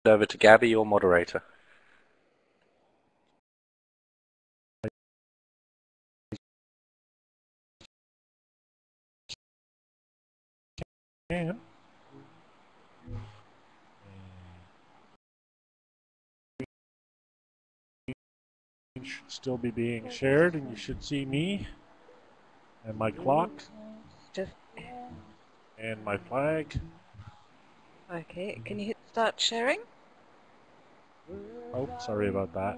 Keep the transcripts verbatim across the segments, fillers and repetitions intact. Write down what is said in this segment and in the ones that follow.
over to Gabby, your moderator. And it should still be being shared, and you should see me and my clock Just and my flag. okay. Can you hit start sharing? Oh, sorry about that.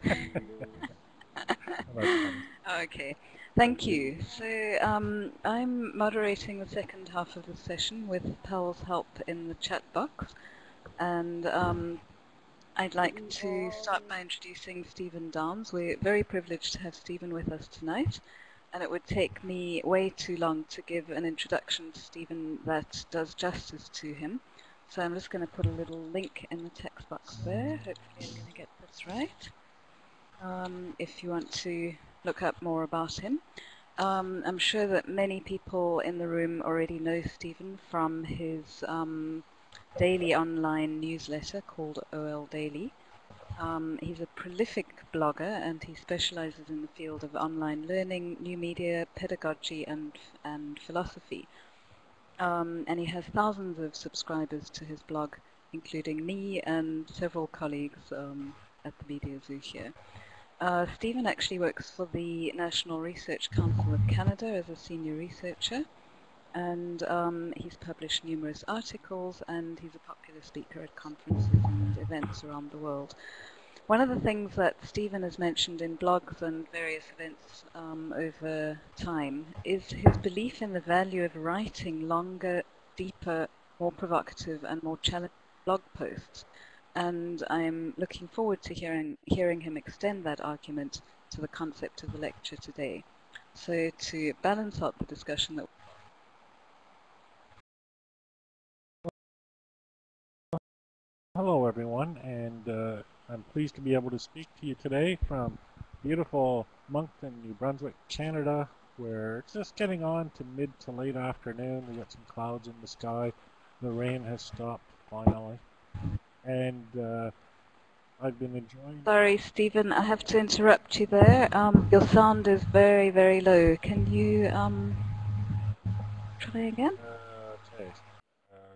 That's funny. Okay, thank you. So um, I'm moderating the second half of the session with Paul's help in the chat box, and um, I'd like to start by introducing Stephen Downes. We're very privileged to have Stephen with us tonight, and it would take me way too long to give an introduction to Stephen that does justice to him. So I'm just going to put a little link in the text box there. Hopefully I'm going to get this right. Um, if you want to look up more about him. Um, I'm sure that many people in the room already know Stephen from his um, daily online newsletter called O L Daily. Um, he's a prolific blogger, and he specializes in the field of online learning, new media, pedagogy, and and philosophy. Um, and he has thousands of subscribers to his blog, including me and several colleagues um, at the Media Zoo here. Uh, Stephen actually works for the National Research Council of Canada as a senior researcher, and um, he's published numerous articles, and he's a popular speaker at conferences and events around the world. One of the things that Stephen has mentioned in blogs and various events um, over time is his belief in the value of writing longer, deeper, more provocative, and more challenging blog posts. And I'm looking forward to hearing hearing him extend that argument to the concept of the lecture today. So to balance out the discussion that Hello, everyone, and uh, I'm pleased to be able to speak to you today from beautiful Moncton, New Brunswick, Canada, where it's just getting on to mid to late afternoon. We got some clouds in the sky. The rain has stopped finally, and uh, I've been enjoying. Sorry, Stephen, I have to interrupt you there. Um, your sound is very, very low. Can you um, try again? Uh, okay. Uh,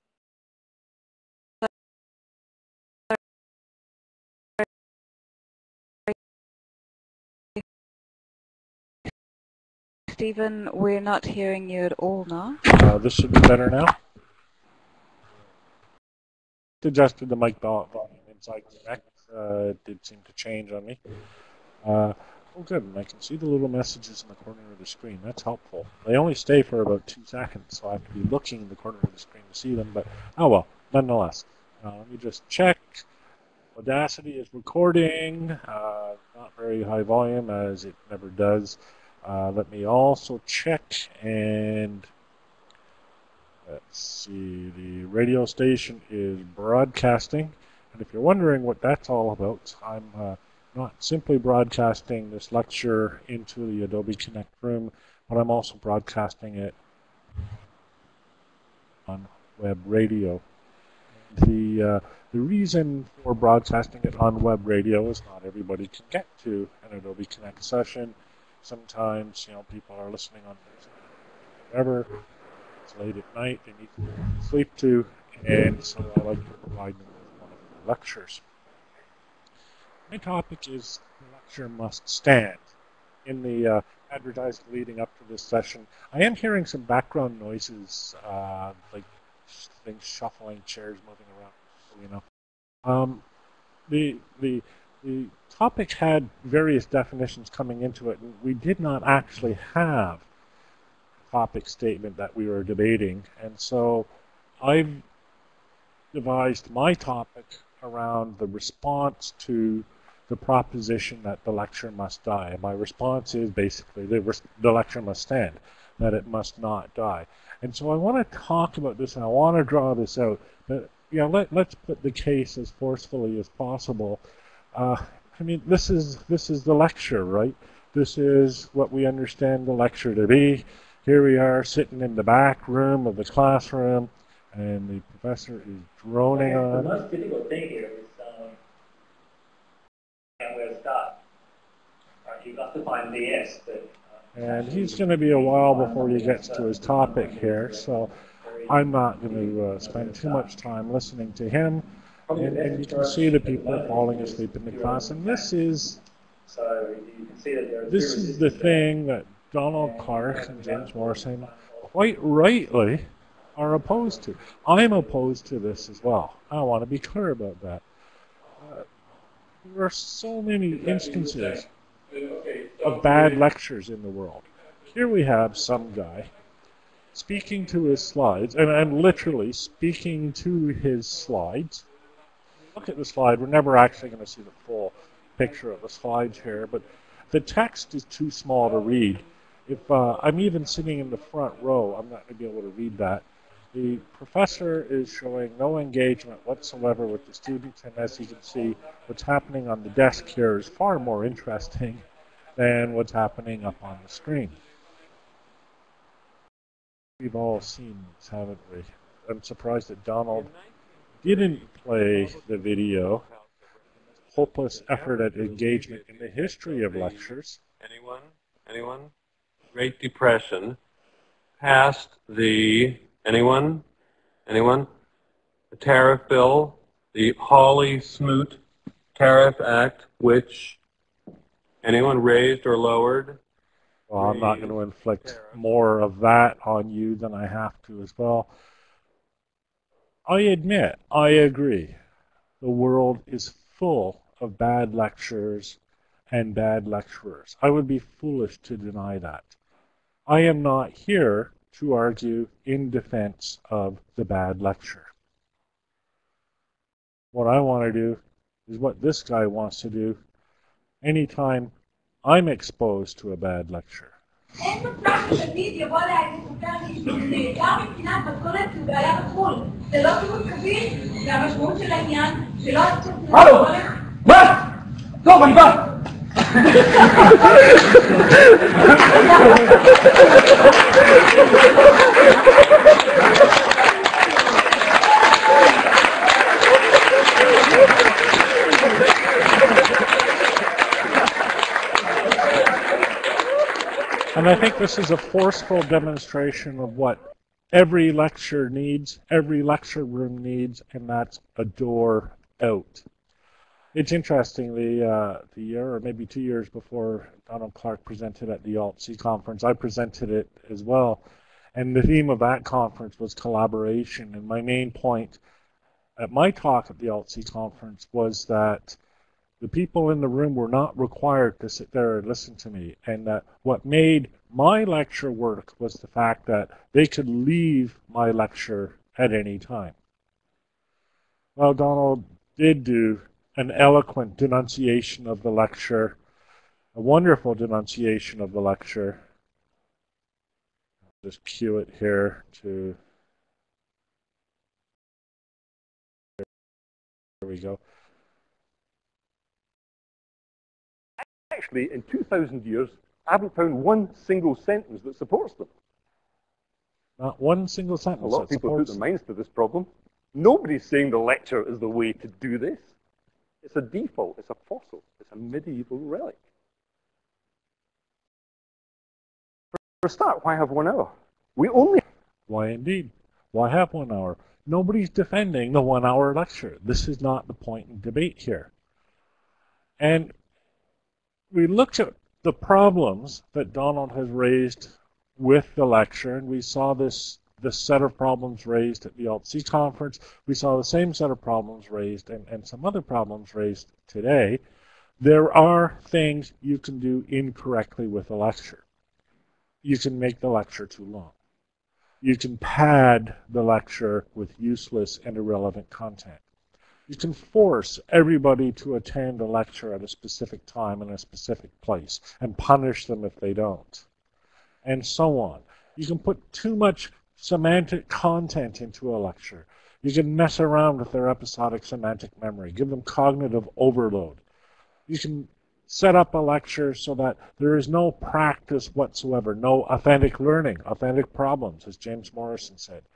Stephen, we're not hearing you at all now. uh, this should be better now. Adjusted the mic volume inside Quebec. Uh, it did seem to change on me. Uh, oh, good. And I can see the little messages in the corner of the screen. That's helpful. They only stay for about two seconds, so I have to be looking in the corner of the screen to see them. But oh well, nonetheless. Uh, let me just check. Audacity is recording. Uh, not very high volume, as it never does. Uh, let me also check and let's see. The radio station is broadcasting. And if you're wondering what that's all about, I'm uh, not simply broadcasting this lecture into the Adobe Connect room, but I'm also broadcasting it on web radio. The uh, the reason for broadcasting it on web radio is not everybody can get to an Adobe Connect session. Sometimes, you know, people are listening on whatever. It's late at night. They need to sleep to, and so I like to provide them with one of my lectures. My topic is the lecture must stand. In the uh, advertising leading up to this session, I am hearing some background noises, uh, like things shuffling, chairs moving around. You know, um, the the the topic had various definitions coming into it, and we did not actually have a topic statement that we were debating, and so I've devised my topic around the response to the proposition that the lecture must die. My response is basically the, the lecture must stand, that it must not die. And so I want to talk about this, and I want to draw this out. But you know, let, let's put the case as forcefully as possible. Uh, I mean, this is this is the lecture, right? This is what we understand the lecture to be. Here we are sitting in the back room of the classroom. and the professor is droning okay, on. the most difficult thing here is um, and where to start. Right, you've got to find D S, but uh, And he's going to be a while before he gets to his topic here, so I'm not going to uh, spend too much time listening to him. And, and you can see the people falling asleep in the class. And this is so you can see that there are this is the thing that Donald Clark and James Morrison quite rightly are opposed to. I'm opposed to this as well. I want to be clear about that. Uh, there are so many instances of bad lectures in the world. Here we have some guy speaking to his slides, and I'm literally speaking to his slides. Look at the slide. We're never actually going to see the full picture of the slides here, but the text is too small to read. If uh, I'm even sitting in the front row, I'm not going to be able to read that. The professor is showing no engagement whatsoever with the students, and as you can see, what's happening on the desk here is far more interesting than what's happening up on the screen. We've all seen this, haven't we? I'm surprised that Donald didn't play the video. Hopeless effort at engagement in the history of lectures. Anyone? Anyone? Great Depression passed the, anyone? Anyone? The tariff bill, the Hawley-Smoot Tariff Act, which anyone raised or lowered? Well, I'm not going to inflict more of that on you than I have to as well. I admit, I agree. The world is full of bad lectures and bad lecturers. I would be foolish to deny that. I am not here to argue in defense of the bad lecture. What I want to do is what this guy wants to do anytime I'm exposed to a bad lecture. الو بس طبعا بقى And I think this is a forceful demonstration of what every lecture needs, every lecture room needs, and that's a door out. It's interesting, the, uh, the year or maybe two years before Donald Clark presented at the Alt-C conference, I presented it as well. And the theme of that conference was collaboration. And my main point at my talk at the Alt-C conference was that the people in the room were not required to sit there and listen to me, and that what made my lecture work was the fact that they could leave my lecture at any time. Well, Donald did do an eloquent denunciation of the lecture, a wonderful denunciation of the lecture. I'll just cue it here to, there we go. Actually, in two thousand years, I haven't found one single sentence that supports them. Not one single sentence. A lot of people put their minds to this problem. Nobody's saying the lecture is the way to do this. It's a default, it's a fossil, it's a medieval relic. For a start, why have one hour? We only... Why indeed? Why have one hour? Nobody's defending the one hour lecture. This is not the point in debate here. And we looked at the problems that Donald has raised with the lecture, and we saw this, this set of problems raised at the Alt-C conference. We saw the same set of problems raised and, and some other problems raised today. There are things you can do incorrectly with a lecture. You can make the lecture too long. You can pad the lecture with useless and irrelevant content. You can force everybody to attend a lecture at a specific time in a specific place and punish them if they don't, and so on. You can put too much semantic content into a lecture. You can mess around with their episodic semantic memory, give them cognitive overload. You can set up a lecture so that there is no practice whatsoever, no authentic learning, authentic problems, as James Morrison said.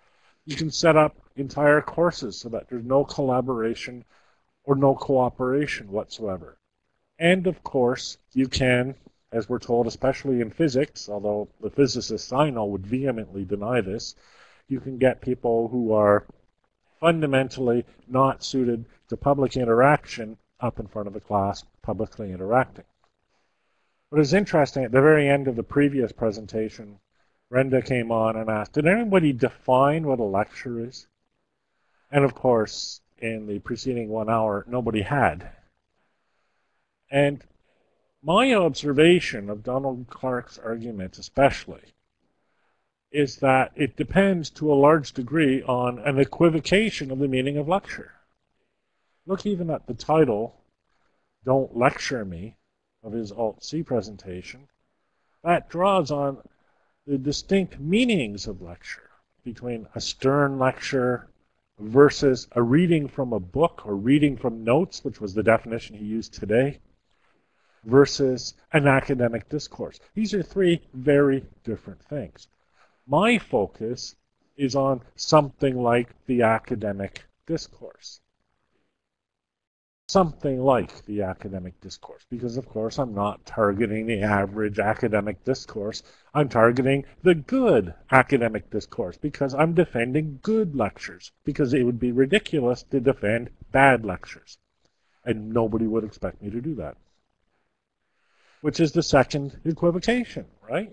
You can set up entire courses so that there's no collaboration or no cooperation whatsoever. And of course, you can, as we're told, especially in physics, although the physicists I know would vehemently deny this, you can get people who are fundamentally not suited to public interaction up in front of the class, publicly interacting. What is interesting, at the very end of the previous presentation, Brenda came on and asked, did anybody define what a lecture is? And of course, in the preceding one hour, nobody had. And my observation of Donald Clark's argument especially is that it depends to a large degree on an equivocation of the meaning of lecture. Look even at the title, Don't Lecture Me, of his Alt-C presentation. That draws on the distinct meanings of lecture between a stern lecture versus a reading from a book or reading from notes, which was the definition he used today, versus an academic discourse. These are three very different things. My focus is on something like the academic discourse. Something like the academic discourse, because of course I'm not targeting the average academic discourse. I'm targeting the good academic discourse because I'm defending good lectures, because it would be ridiculous to defend bad lectures. And nobody would expect me to do that. Which is the second equivocation, right?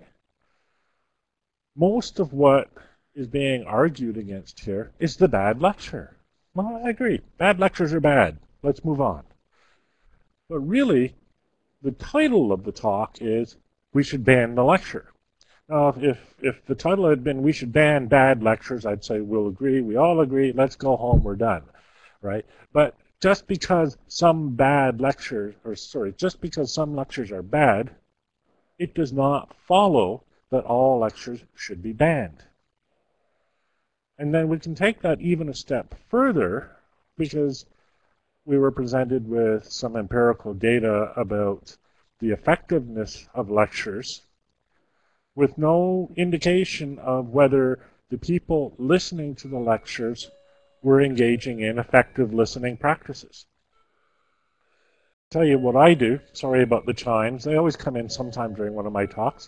Most of what is being argued against here is the bad lecture. Well, I agree. Bad lectures are bad. Let's move on. But really, the title of the talk is, we should ban the lecture. Now, if, if the title had been, we should ban bad lectures, I'd say, we'll agree, we all agree, let's go home, we're done, right? But just because some bad lectures, or sorry, just because some lectures are bad, it does not follow that all lectures should be banned. And then we can take that even a step further, because we were presented with some empirical data about the effectiveness of lectures with no indication of whether the people listening to the lectures were engaging in effective listening practices. I'll tell you what I do. Sorry about the chimes. They always come in sometime during one of my talks.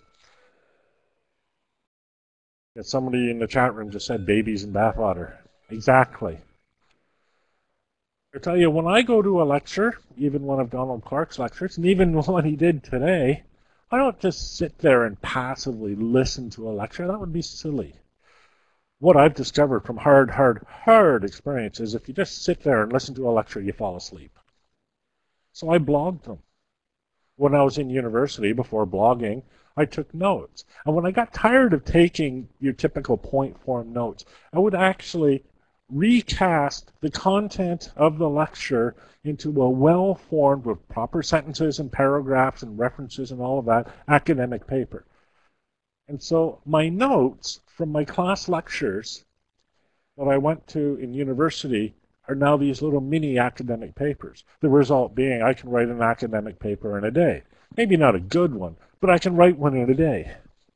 Somebody in the chat room just said babies in bathwater. Exactly. I tell you, when I go to a lecture, even one of Donald Clark's lectures, and even one he did today, I don't just sit there and passively listen to a lecture. That would be silly. What I've discovered from hard, hard, hard experience is if you just sit there and listen to a lecture, you fall asleep. So I blogged them. When I was in university, before blogging, I took notes. And when I got tired of taking your typical point form notes, I would actually recast the content of the lecture into a well-formed, with proper sentences and paragraphs and references and all of that, academic paper. And so my notes from my class lectures that I went to in university are now these little mini academic papers. The result being I can write an academic paper in a day. Maybe not a good one, but I can write one in a day.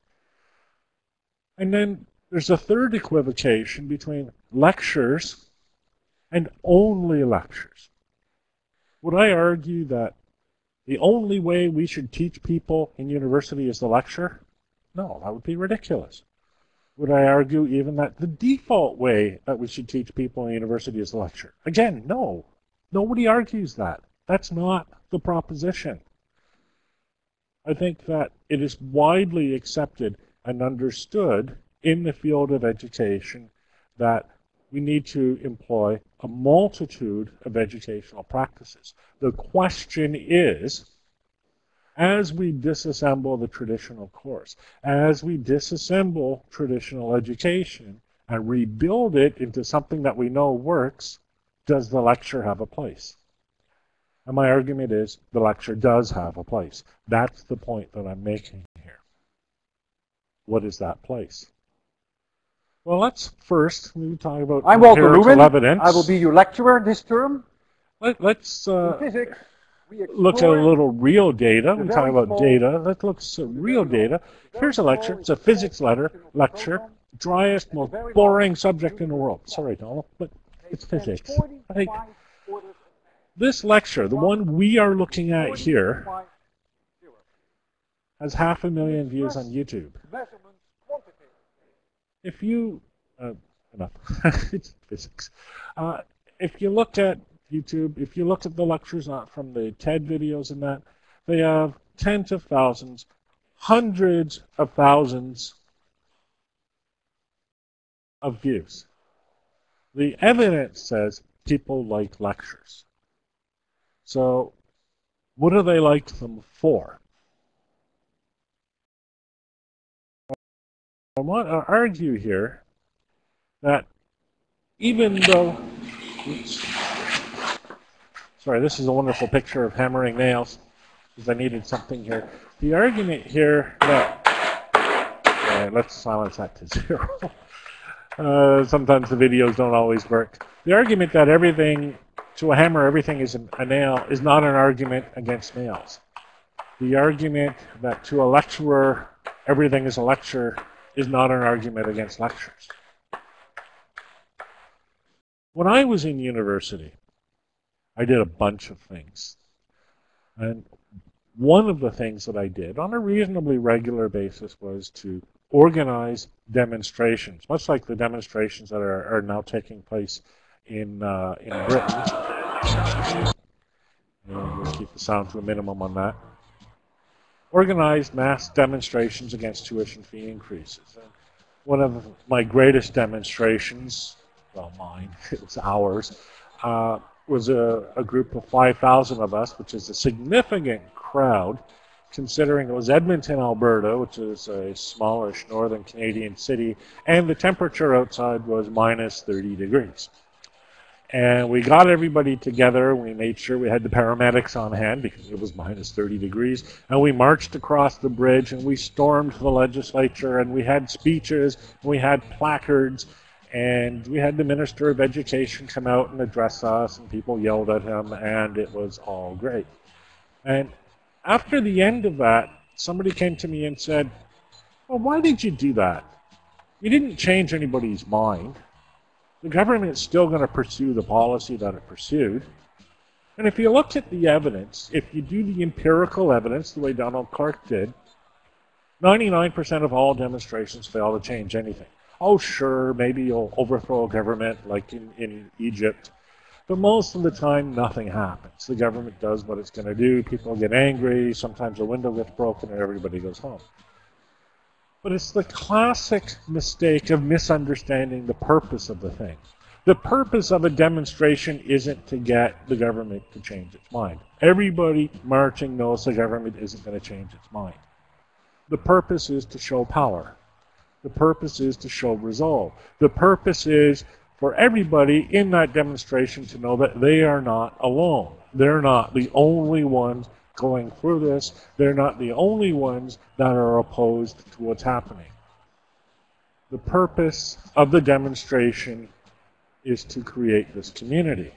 And then there's a third equivocation between lectures and only lectures. Would I argue that the only way we should teach people in university is the lecture? No, that would be ridiculous. Would I argue even that the default way that we should teach people in university is the lecture? Again, no. Nobody argues that. That's not the proposition. I think that it is widely accepted and understood in the field of education that we need to employ a multitude of educational practices. The question is, as we disassemble the traditional course, as we disassemble traditional education and rebuild it into something that we know works, does the lecture have a place? And my argument is the lecture does have a place. That's the point that I'm making here. What is that place? Well, let's first we talk about I'm Walter Lubin. Evidence. I will be your lecturer this term. Let, let's uh, In physics, we look at a little real data. We talk about small, data. Let's look at real data. Here's a lecture. It's a physics letter lecture. driest, most boring subject in the world. Sorry, Donald, but it's physics. Like, this lecture, the one we are looking at here, has half a million views on YouTube. If you, uh, enough, it's physics. Uh, if you look at YouTube, if you look at the lectures not from the TED videos and that, they have tens of thousands, hundreds of thousands of views. The evidence says people like lectures. So what do they like them for? I want to argue here that even though, oops, sorry, this is a wonderful picture of hammering nails, because I needed something here. The argument here that, uh, let's silence that to zero. uh, sometimes the videos don't always work. The argument that everything, to a hammer, everything is a nail is not an argument against nails. The argument that to a lecturer, everything is a lecture is not an argument against lectures. When I was in university, I did a bunch of things. And one of the things that I did on a reasonably regular basis was to organize demonstrations, much like the demonstrations that are, are now taking place in, uh, in Britain. And we'll keep the sound to a minimum on that. Organized mass demonstrations against tuition fee increases. And one of my greatest demonstrations, well, mine, it was ours, uh, was a, a group of five thousand of us, which is a significant crowd, considering it was Edmonton, Alberta, which is a smallish northern Canadian city, and the temperature outside was minus thirty degrees. And we got everybody together. We made sure we had the paramedics on hand because it was minus thirty degrees. And we marched across the bridge and we stormed the legislature and we had speeches, we had placards, and we had the Minister of Education come out and address us, and people yelled at him, and it was all great. And after the end of that, somebody came to me and said, well, why did you do that? You didn't change anybody's mind. The government's still going to pursue the policy that it pursued. And if you look at the evidence, if you do the empirical evidence the way Donald Clark did, ninety-nine percent of all demonstrations fail to change anything. Oh, sure, maybe you'll overthrow a government like in, in Egypt. But most of the time, nothing happens. The government does what it's going to do. People get angry. Sometimes a window gets broken and everybody goes home. But it's the classic mistake of misunderstanding the purpose of the thing. The purpose of a demonstration isn't to get the government to change its mind. Everybody marching knows the government isn't going to change its mind. The purpose is to show power. The purpose is to show resolve. The purpose is for everybody in that demonstration to know that they are not alone. They're not the only ones going through this. They're not the only ones that are opposed to what's happening. The purpose of the demonstration is to create this community.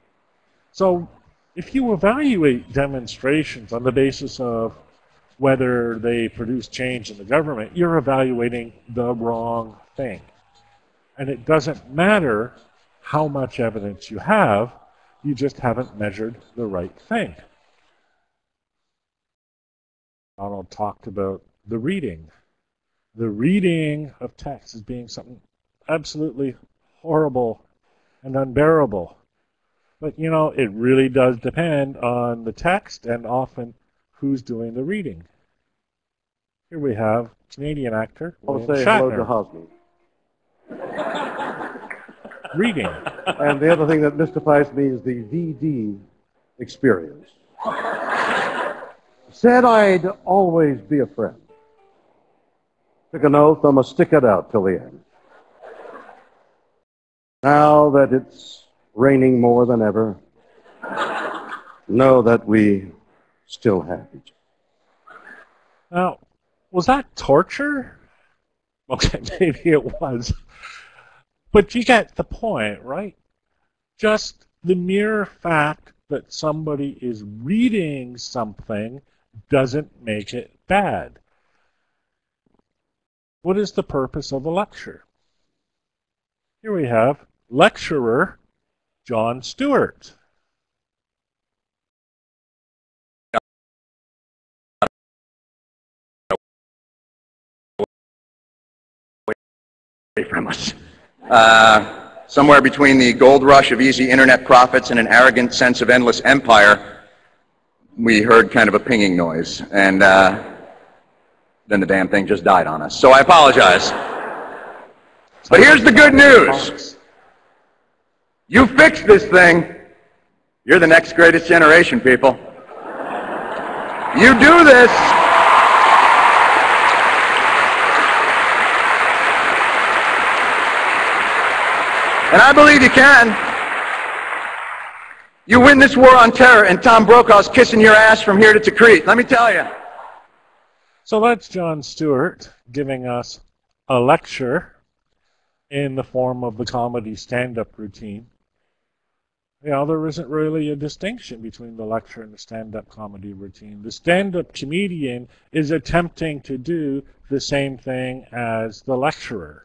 So if you evaluate demonstrations on the basis of whether they produce change in the government, you're evaluating the wrong thing. And it doesn't matter how much evidence you have, you just haven't measured the right thing. Donald talked about the reading. The reading of text as being something absolutely horrible and unbearable. But, you know, it really does depend on the text and often who's doing the reading. Here we have Canadian actor I'll William say Shatner. hello to Hosni. Reading. And the other thing that mystifies me is the V D experience. Said I'd always be a friend. Took an oath, I must stick it out till the end. Now that it's raining more than ever, know that we still have each other. Now, was that torture? Okay, maybe it was. But you get the point, right? Just the mere fact that somebody is reading something doesn't make it bad. what is the purpose of a lecture? Here we have lecturer John Stewart. From us. Uh, somewhere between the gold rush of easy internet profits and an arrogant sense of endless empire, we heard kind of a pinging noise, and uh, then the damn thing just died on us. So I apologize. But here's the good news. You fixed this thing. You're the next greatest generation, people. You do this. And I believe you can. You win this war on terror, and Tom Brokaw's kissing your ass from here to Tikrit. Let me tell you. So that's John Stewart giving us a lecture in the form of the comedy stand-up routine. You know, there isn't really a distinction between the lecture and the stand-up comedy routine. The stand-up comedian is attempting to do the same thing as the lecturer.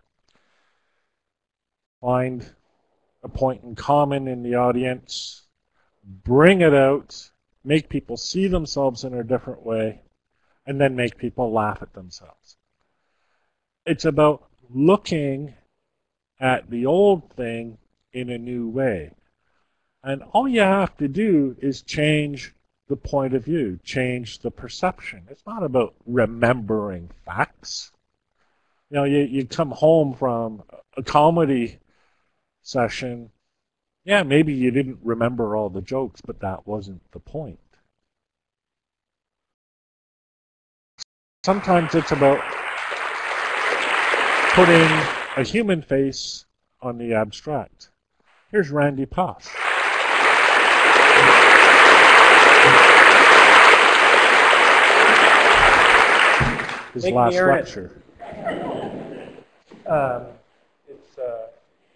Find a point in common in the audience, bring it out, make people see themselves in a different way, and then make people laugh at themselves. It's about looking at the old thing in a new way. And all you have to do is change the point of view, change the perception. It's not about remembering facts. You know, you, you come home from a comedy session, yeah, maybe you didn't remember all the jokes, but that wasn't the point. Sometimes it's about putting a human face on the abstract. Here's Randy Poss. His Thank last you, Aaron. lecture. Um, it's, uh,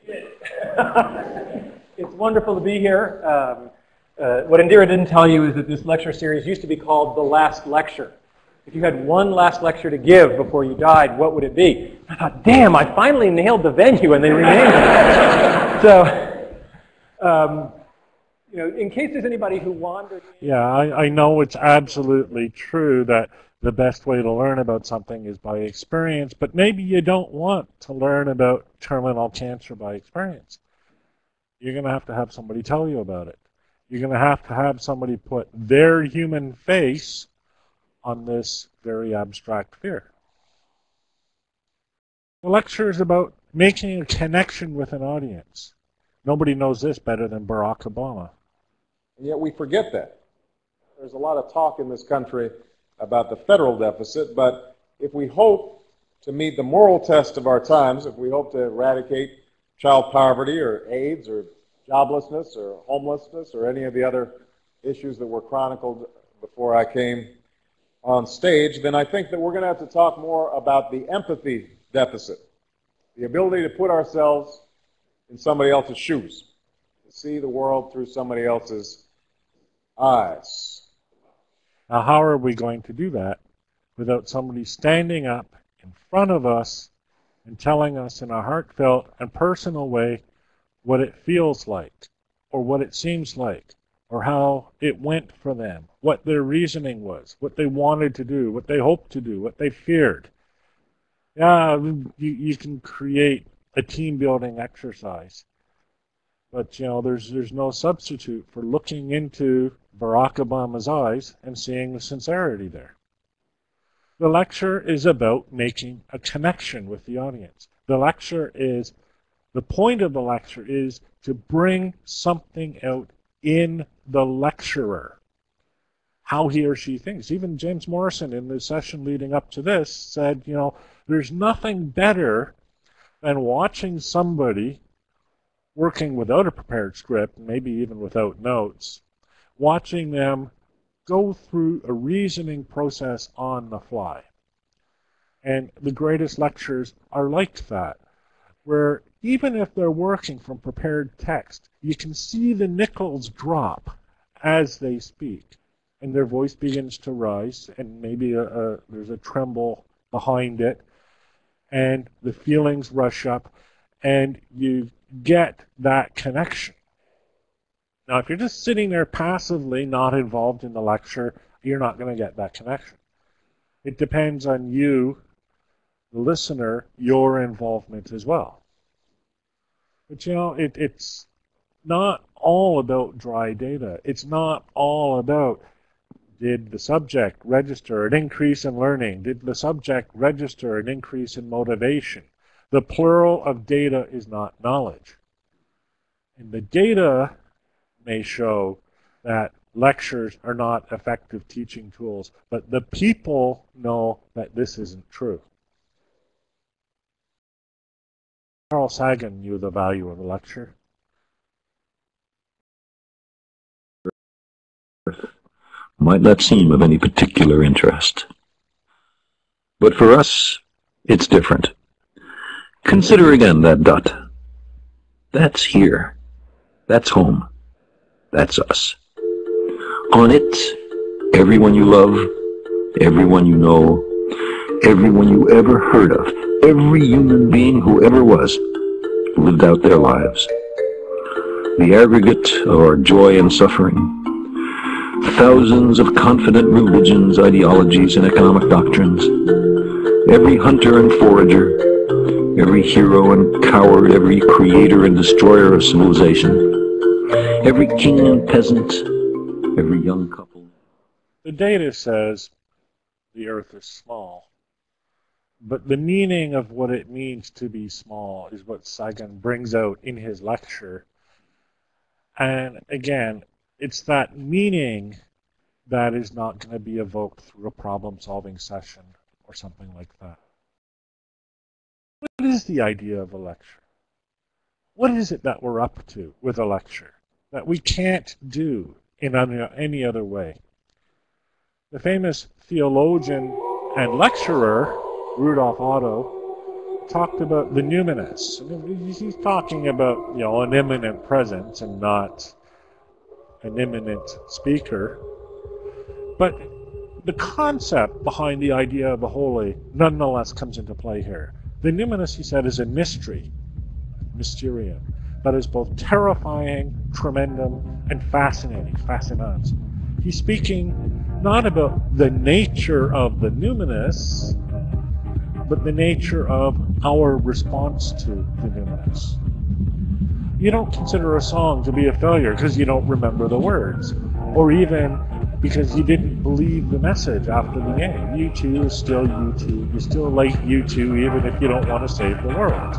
it's wonderful to be here. Um, uh, what Indira didn't tell you is that this lecture series used to be called The Last Lecture. If you had one last lecture to give before you died, what would it be? I thought, damn, I finally nailed the venue, and they renamed it. So, um, you know, in case there's anybody who wandered. Yeah, I, I know it's absolutely true that the best way to learn about something is by experience, but maybe you don't want to learn about terminal cancer by experience. You're going to have to have somebody tell you about it. You're going to have to have somebody put their human face on this very abstract fear. The lecture is about making a connection with an audience. Nobody knows this better than Barack Obama. And yet we forget that. There's a lot of talk in this country about the federal deficit, but if we hope to meet the moral test of our times, if we hope to eradicate child poverty or AIDS or joblessness or homelessness or any of the other issues that were chronicled before I came on stage, then I think that we're going to have to talk more about the empathy deficit, the ability to put ourselves in somebody else's shoes, to see the world through somebody else's eyes. Now, how are we going to do that without somebody standing up in front of us and telling us in a heartfelt and personal way what it feels like, or what it seems like, or how it went for them, what their reasoning was, what they wanted to do, what they hoped to do, what they feared? Yeah, you, you can create a team-building exercise, but you know, there's there's no substitute for looking into Barack Obama's eyes and seeing the sincerity there. The lecture is about making a connection with the audience. The lecture is, the point of the lecture is to bring something out in the lecturer, how he or she thinks. Even James Morrison in the session leading up to this said, you know, there's nothing better than watching somebody working without a prepared script, maybe even without notes, watching them go through a reasoning process on the fly. And the greatest lectures are like that, where even if they're working from prepared text, you can see the nickels drop as they speak, and their voice begins to rise, and maybe a, a, there's a tremble behind it. and the feelings rush up, and you get that connection. Now, if you're just sitting there passively, not involved in the lecture, you're not going to get that connection. It depends on you, the listener, your involvement as well. But you know, it, it's not all about dry data. It's not all about, did the subject register an increase in learning? Did the subject register an increase in motivation? The plural of data is not knowledge. And the data may show that lectures are not effective teaching tools, but the people know that this isn't true. Carl Sagan knew the value of a lecture. Might not seem of any particular interest. But for us, it's different. Consider again that dot. That's here. That's home. That's us. On it, everyone you love, everyone you know, everyone you ever heard of, every human being who ever was, lived out their lives. The aggregate of our joy and suffering, thousands of confident religions, ideologies, and economic doctrines, every hunter and forager, every hero and coward, every creator and destroyer of civilization, every king and peasant, every young couple. The data says the Earth is small, but the meaning of what it means to be small is what Sagan brings out in his lecture. And again, it's that meaning that is not going to be evoked through a problem-solving session or something like that. What is the idea of a lecture? What is it that we're up to with a lecture that we can't do in any other way? The famous theologian and lecturer, Rudolf Otto, talked about the numinous. He's talking about, you know, an imminent presence and not an imminent speaker. But the concept behind the idea of the holy nonetheless comes into play here. The numinous, he said, is a mystery, mysterium, that is both terrifying, tremendum, and fascinating, fascinans. He's speaking not about the nature of the numinous, but the nature of our response to the numinous. You don't consider a song to be a failure because you don't remember the words, or even because you didn't believe the message after the game. U two is still U two. You still like U two even if you don't want to save the world.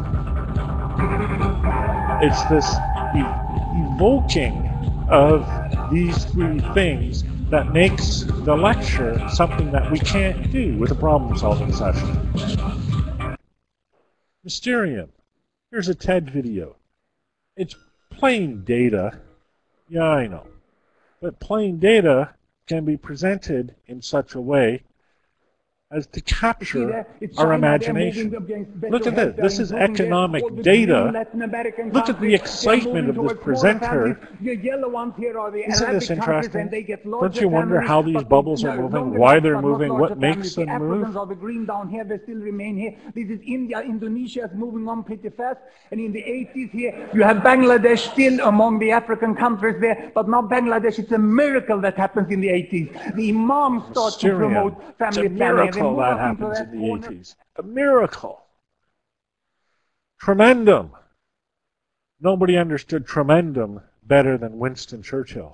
It's this e- evoking of these three things that makes the lecture something that we can't do with a problem-solving session. Mysterium. Here's a TED video. It's plain data. Yeah, I know. But plain data can be presented in such a way as to capture our imagination. Look at this. This is economic data. Look at the excitement of this presenter. Isn't this interesting? Don't you wonder how these bubbles are moving, why they're moving, what makes them move? The green down here, they still remain here. This is India. Indonesia is moving on pretty fast. And in the eighties here, you have Bangladesh still among the African countries there. But now Bangladesh, it's a miracle that happens in the eighties. The imams start to promote family planning. That happens in the eighties. A miracle. Tremendum. Nobody understood tremendum better than Winston Churchill.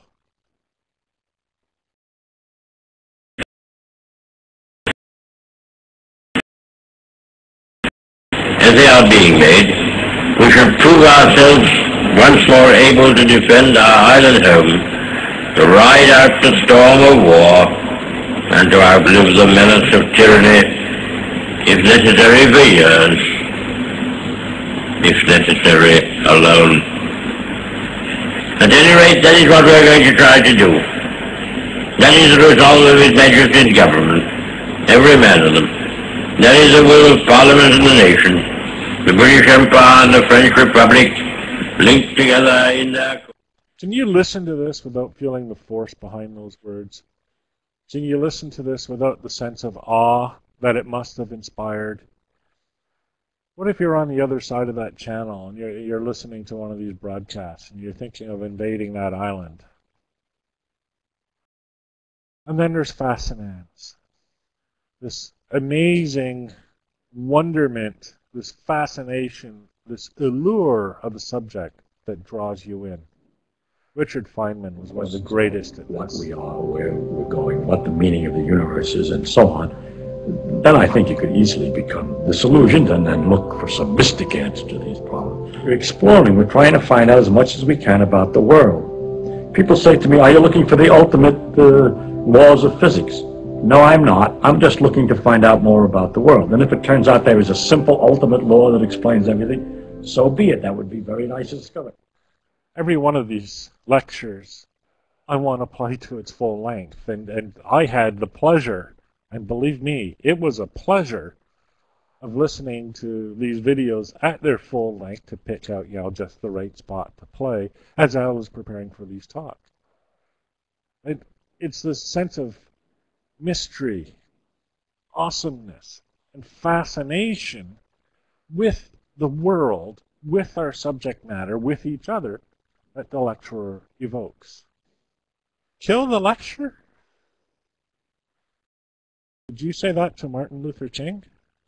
As they are being made, we shall prove ourselves once more able to defend our island home, to ride out the storm of war, and to outlive the menace of tyranny, if necessary for years, if necessary alone. At any rate, that is what we are going to try to do. That is the resolve of His Majesty's government, every man of them. That is the will of Parliament and the nation, the British Empire and the French Republic, linked together in their... Can you listen to this without feeling the force behind those words? Can you listen to this without the sense of awe that it must have inspired? What if you're on the other side of that channel and you're, you're listening to one of these broadcasts and you're thinking of invading that island? And then there's fascinance, this amazing wonderment, this fascination, this allure of the subject that draws you in. Richard Feynman was one of the greatest at what this. we are, where we're going, what the meaning of the universe is, and so on. Then I think you could easily become disillusioned and then look for some mystic answer to these problems. We're exploring, we're trying to find out as much as we can about the world. People say to me, are you looking for the ultimate uh, laws of physics? No, I'm not. I'm just looking to find out more about the world. And if it turns out there is a simple ultimate law that explains everything, so be it. That would be very nice to discover. Every one of these lectures I want to play to its full length. And, and I had the pleasure, and believe me, it was a pleasure of listening to these videos at their full length to pick out, you know, just the right spot to play as I was preparing for these talks. It, it's this sense of mystery, awesomeness, and fascination with the world, with our subject matter, with each other, that the lecturer evokes. Kill the lecture? Did you say that to Martin Luther King?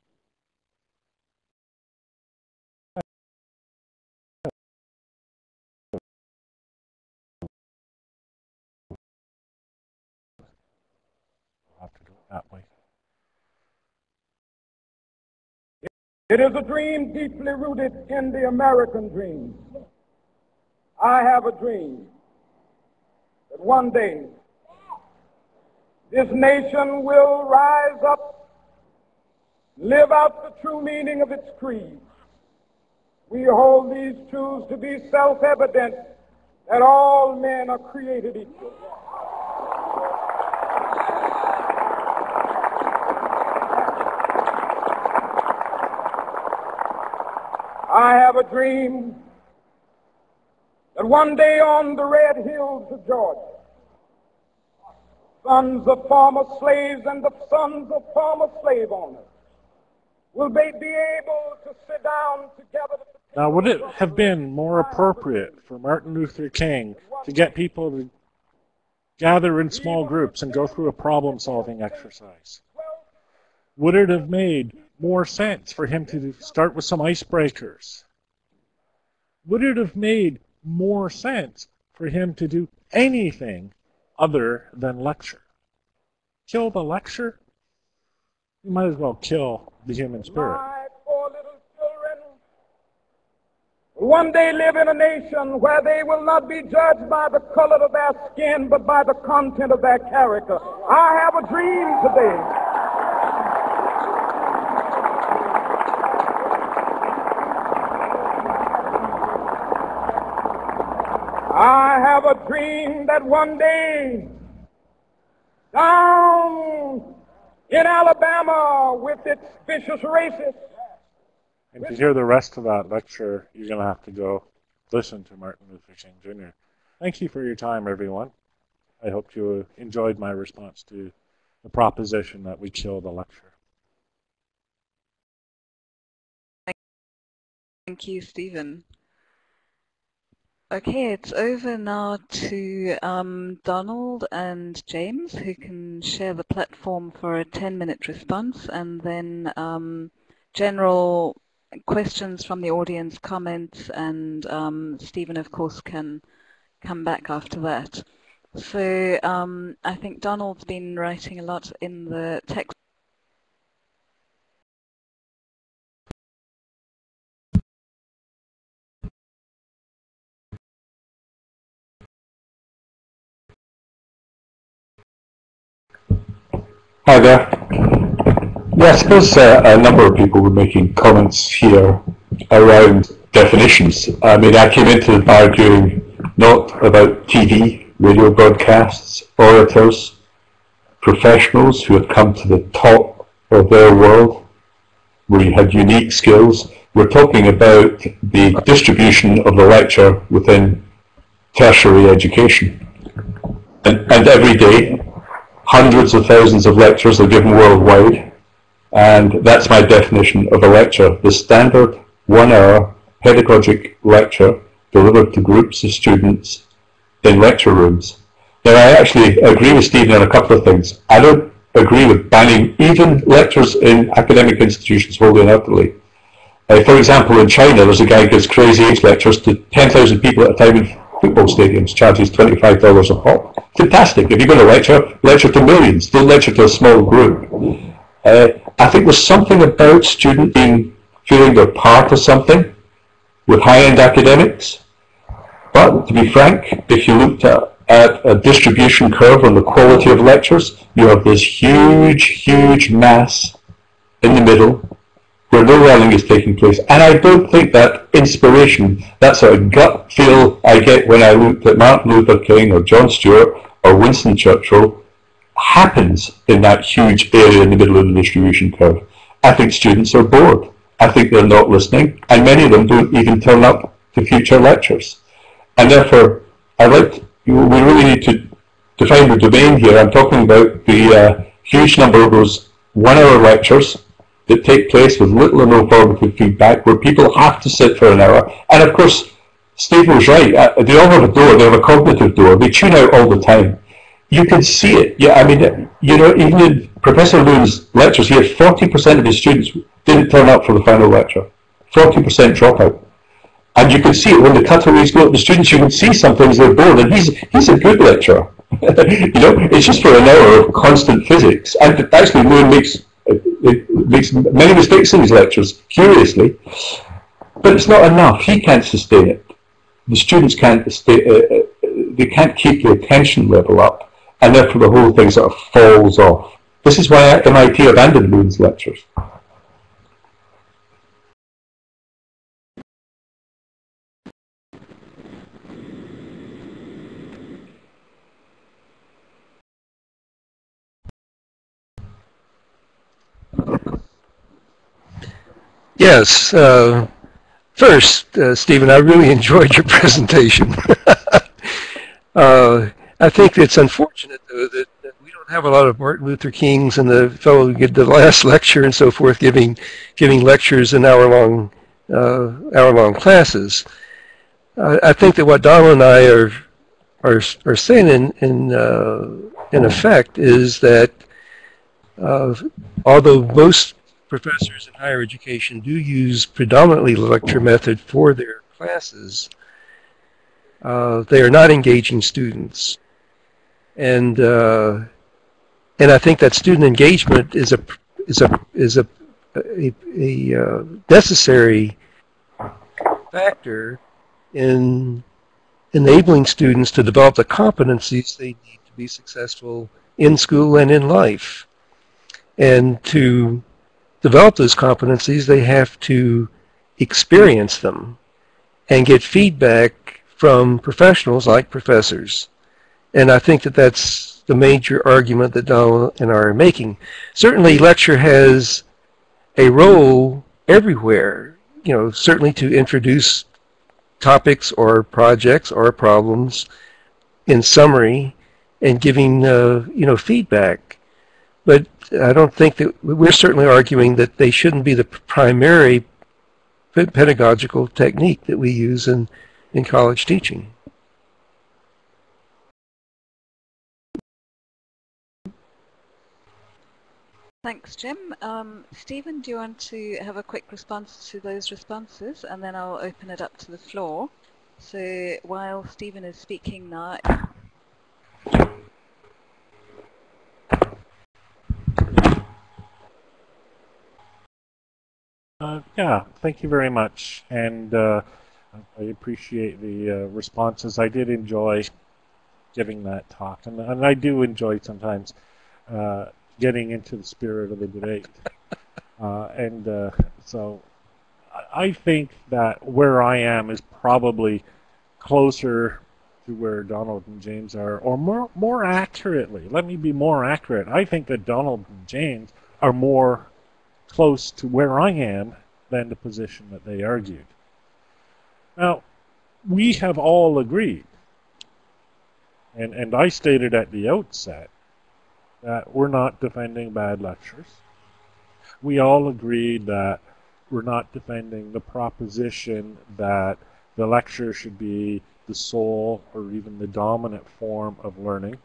I'll have to do it that way. It is a dream deeply rooted in the American dream. I have a dream that one day this nation will rise up, live out the true meaning of its creed. We hold these truths to be self-evident, that all men are created equal. I have a dream that one day on the red hills of Georgia, sons of former slaves and the sons of former slave owners will be, be able to sit down together. Now, would it have been more appropriate for Martin Luther King to get people to gather in small groups and go through a problem-solving exercise? Would it have made more sense for him to start with some icebreakers? Would it have made more sense for him to do anything other than lecture? Kill the lecture? You might as well kill the human spirit. My poor little children will one day live in a nation where they will not be judged by the color of their skin, but by the content of their character. I have a dream today. I have a dream that one day, down in Alabama with its vicious racists. And to hear the rest of that lecture, you're going to have to go listen to Martin Luther King Junior Thank you for your time, everyone. I hope you enjoyed my response to the proposition that we kill the lecture. Thank you, Stephen. Okay, it's over now to um, Donald and James, who can share the platform for a ten minute response, and then um, general questions from the audience, comments, and um, Stephen, of course, can come back after that. So um, I think Donald's been writing a lot in the text. Hi there. Yeah, I suppose uh, a number of people were making comments here around definitions. I mean, I came into the arguing not about T V, radio broadcasts, orators, professionals who had come to the top of their world, where you had unique skills. We're talking about the distribution of the lecture within tertiary education. And, and every day, hundreds of thousands of lectures are given worldwide, And that's my definition of a lecture, the standard one-hour pedagogic lecture delivered to groups of students in lecture rooms. Now, I actually agree with Stephen on a couple of things. I don't agree with banning even lectures in academic institutions wholly and utterly. Uh, for example, in China, there's a guy who gives crazy age lectures to ten thousand people at a time in football stadiums, charges twenty-five dollars a pop. Fantastic. If you're going to lecture, lecture to millions, don't lecture to a small group. Uh, I think there's something about students being, feeling they're part of something with high-end academics. But to be frank, if you looked at, at a distribution curve on the quality of lectures, you have this huge, huge mass in the middle where no learning is taking place. And I don't think that inspiration, that sort of gut feel I get when I looked at Martin Luther King or John Stewart or Winston Churchill, happens in that huge area in the middle of the distribution curve. I think students are bored. I think they're not listening, and many of them don't even turn up to future lectures. And therefore, I like, we really need to define the domain here. I'm talking about the uh, huge number of those one-hour lectures that take place with little or no formative feedback, where people have to sit for an hour. And of course, Steve was right. Uh, they all have a door. They have a cognitive door. They tune out all the time. You can see it. Yeah, I mean, you know, even in Professor Loon's lectures, he had forty percent of his students didn't turn up for the final lecture. forty percent dropout. And you can see it when the cutaways go up the students. You can see sometimes they're bored, and he's he's a good lecturer. You know, it's just for an hour of constant physics. And actually, Loon makes it makes many mistakes in his lectures, curiously, but it's not enough. He can't sustain it. The students can't stay. Uh, they can't keep the attention level up, and therefore the whole thing sort of falls off. This is why M I T abandoned Loon's lectures. Yes. Uh, first, uh, Stephen, I really enjoyed your presentation. uh, I think it's unfortunate, though, that, that we don't have a lot of Martin Luther Kings and the fellow who did the last lecture and so forth, giving giving lectures in hour-long uh, hour-long classes. Uh, I think that what Donald and I are are are saying in in uh, in effect is that uh, although most professors in higher education do use predominantly the lecture method for their classes, uh, they are not engaging students. And uh, and I think that student engagement is a is a is a a, a uh, necessary factor in enabling students to develop the competencies they need to be successful in school and in life. And to develop those competencies, they have to experience them and get feedback from professionals like professors. And I think that that's the major argument that Donald and I are making. Certainly, lecture has a role everywhere, you know, certainly to introduce topics or projects or problems in summary and giving, uh, you know, feedback. But I don't think that, we're certainly arguing that they shouldn't be the primary pedagogical technique that we use in, in college teaching. Thanks, Jim. Um, Stephen, do you want to have a quick response to those responses, and then I'll open it up to the floor. So while Stephen is speaking now. Uh, yeah, thank you very much, and uh, I appreciate the uh, responses. I did enjoy giving that talk, and, and I do enjoy sometimes uh, getting into the spirit of the debate. Uh, and uh, so I think that where I am is probably closer to where Donald and James are, or more, more accurately, let me be more accurate. I think that Donald and James are more close to where I am than the position that they argued. Now, we have all agreed, and, and I stated at the outset, that we're not defending bad lectures. we all agreed that we're not defending the proposition that the lecture should be the sole or even the dominant form of learning.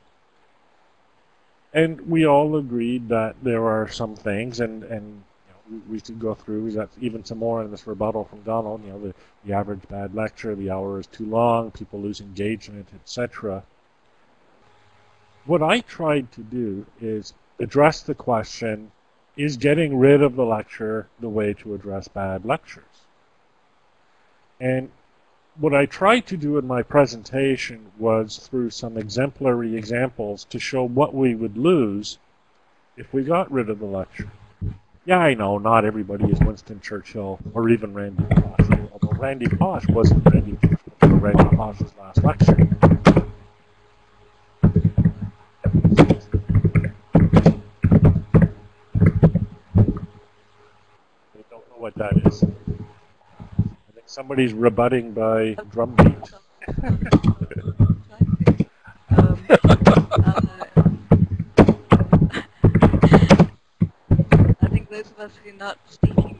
And we all agreed that there are some things, and, and you know, we, we could go through, we got even some more in this rebuttal from Donald, you know, the, the average bad lecture, the hour is too long, people lose engagement, et cetera. What I tried to do is address the question, is getting rid of the lecture the way to address bad lectures? And what I tried to do in my presentation was through some exemplary examples to show what we would lose if we got rid of the lecture. Yeah, I know, not everybody is Winston Churchill or even Randy Posh, although Randy Posh wasn't Randy Posh until Randy Posh's last lecture. I don't know what that is. I think somebody's rebutting by drum beat. um, uh, I think those of us who are not speaking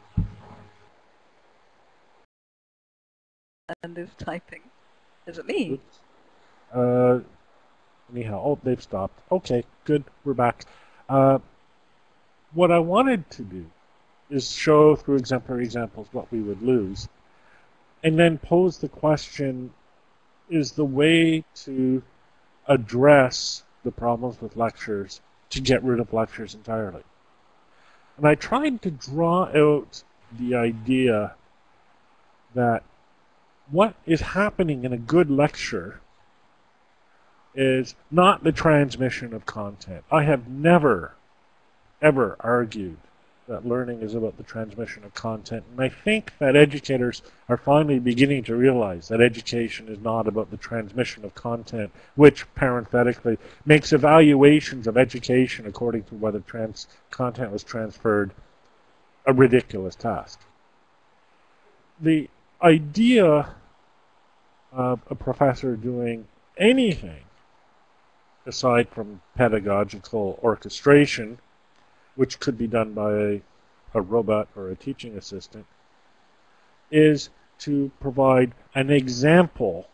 and is typing. Is it me? Uh, anyhow, oh, they've stopped. Okay, good, we're back. Uh, what I wanted to do is show through exemplary examples what we would lose, and then pose the question, is the way to address the problems with lectures to get rid of lectures entirely? And I tried to draw out the idea that what is happening in a good lecture is not the transmission of content. I have never, ever argued that learning is about the transmission of content. And I think that educators are finally beginning to realize that education is not about the transmission of content, which parenthetically makes evaluations of education according to whether trans content was transferred a ridiculous task. The idea of a professor doing anything aside from pedagogical orchestration, which could be done by a, a robot or a teaching assistant, is to provide an example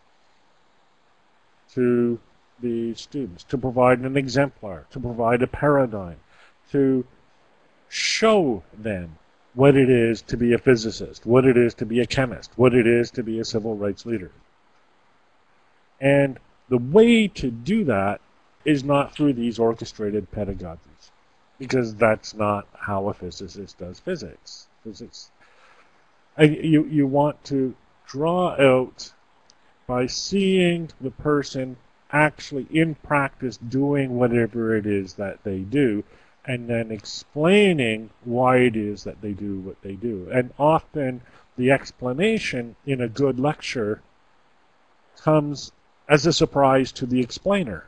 to the students, to provide an exemplar, to provide a paradigm, to show them what it is to be a physicist, what it is to be a chemist, what it is to be a civil rights leader. And the way to do that is not through these orchestrated pedagogies, because that's not how a physicist does physics. Physics, I, you, you want to draw out by seeing the person actually in practice doing whatever it is that they do, and then explaining why it is that they do what they do. And often the explanation in a good lecture comes as a surprise to the explainer.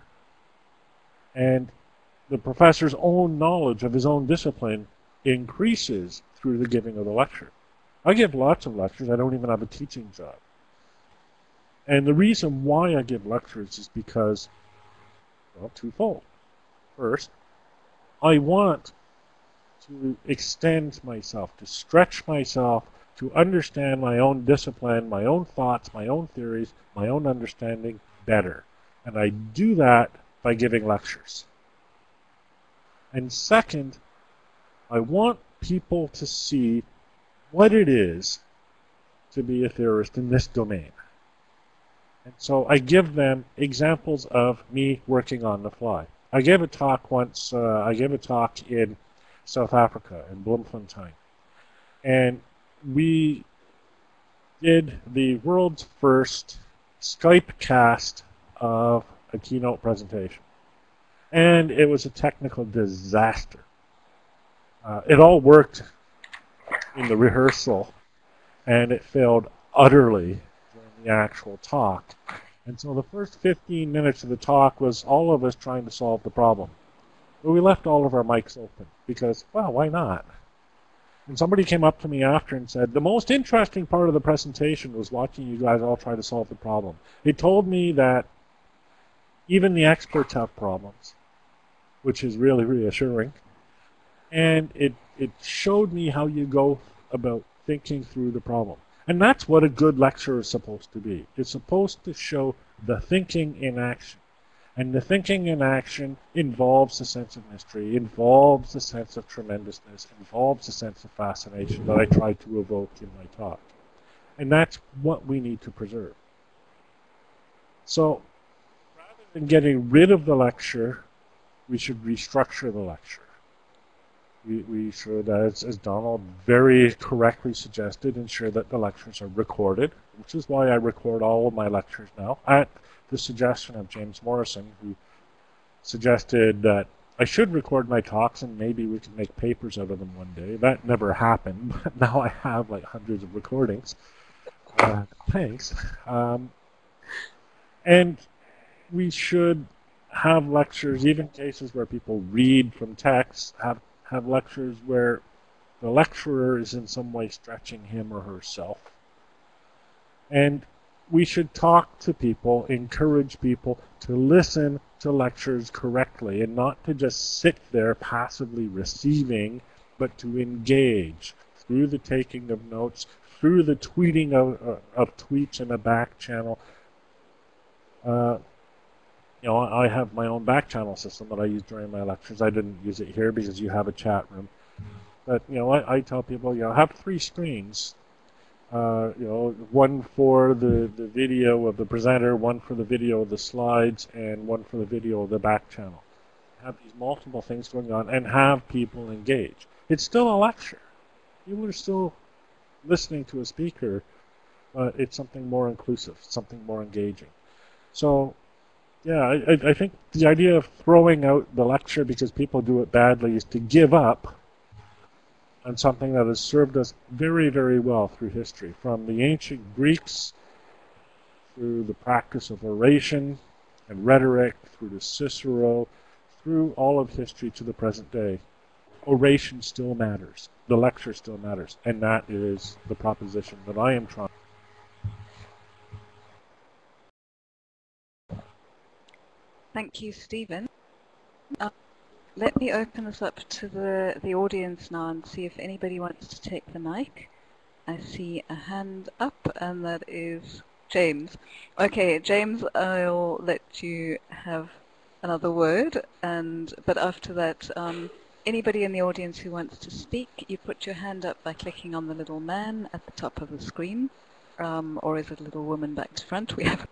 And the professor's own knowledge of his own discipline increases through the giving of the lecture. I give lots of lectures. I don't even have a teaching job. And the reason why I give lectures is because, well, twofold. First, I want to extend myself, to stretch myself, to understand my own discipline, my own thoughts, my own theories, my own understanding better. And I do that by giving lectures. And second, I want people to see what it is to be a theorist in this domain. And so I give them examples of me working on the fly. I gave a talk once, uh, I gave a talk in South Africa, in Bloemfontein. And we did the world's first Skype cast of a keynote presentation. And it was a technical disaster. Uh, it all worked in the rehearsal, and it failed utterly during the actual talk. And so the first fifteen minutes of the talk was all of us trying to solve the problem. But we left all of our mics open because, well, why not? And somebody came up to me after and said, the most interesting part of the presentation was watching you guys all try to solve the problem. It told me that even the experts have problems, which is really reassuring. and it, it showed me how you go about thinking through the problem. And that's what a good lecture is supposed to be. It's supposed to show the thinking in action. And the thinking in action involves a sense of mystery, involves a sense of tremendousness, involves a sense of fascination that I try to evoke in my talk. And that's what we need to preserve. So, rather than getting rid of the lecture, we should restructure the lecture. We, we should, as, as Donald very correctly suggested, ensure that the lectures are recorded, which is why I record all of my lectures now, at the suggestion of James Morrison, who suggested that I should record my talks and maybe we could make papers out of them one day. That never happened, but now I have like hundreds of recordings. Uh, thanks. Um, and we should have lectures, even cases where people read from text, have, have lectures where the lecturer is in some way stretching him or herself. And we should talk to people, encourage people to listen to lectures correctly and not to just sit there passively receiving, but to engage through the taking of notes, through the tweeting of, uh, of tweets in a back channel. Uh, you know, I have my own back channel system that I use during my lectures. I didn't use it here because you have a chat room. But, you know, I, I tell people, you know, have three screens. Uh, you know, one for the, the video of the presenter, one for the video of the slides, and one for the video of the back channel. Have these multiple things going on and have people engage. It's still a lecture. People are still listening to a speaker, but it's something more inclusive, something more engaging. So, yeah, I, I think the idea of throwing out the lecture because people do it badly is to give up on something that has served us very, very well through history, from the ancient Greeks through the practice of oration and rhetoric, through to Cicero, through all of history to the present day. Oration still matters. The lecture still matters. And that is the proposition that I am trying. Thank you, Stephen. Uh, let me open this up to the, the audience now and see if anybody wants to take the mic. I see a hand up, and that is James. Okay, James, I'll let you have another word, and but after that, um, anybody in the audience who wants to speak, you put your hand up by clicking on the little man at the top of the screen, um, or is it a little woman back to front? We have.